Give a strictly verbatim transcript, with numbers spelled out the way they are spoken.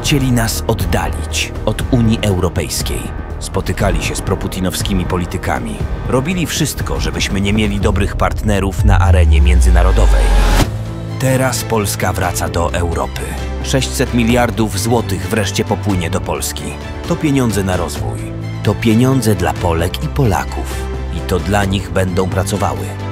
Chcieli nas oddalić od Unii Europejskiej. Spotykali się z proputinowskimi politykami. Robili wszystko, żebyśmy nie mieli dobrych partnerów na arenie międzynarodowej. Teraz Polska wraca do Europy. sześćset miliardów złotych wreszcie popłynie do Polski. To pieniądze na rozwój. To pieniądze dla Polek i Polaków. I to dla nich będą pracowały.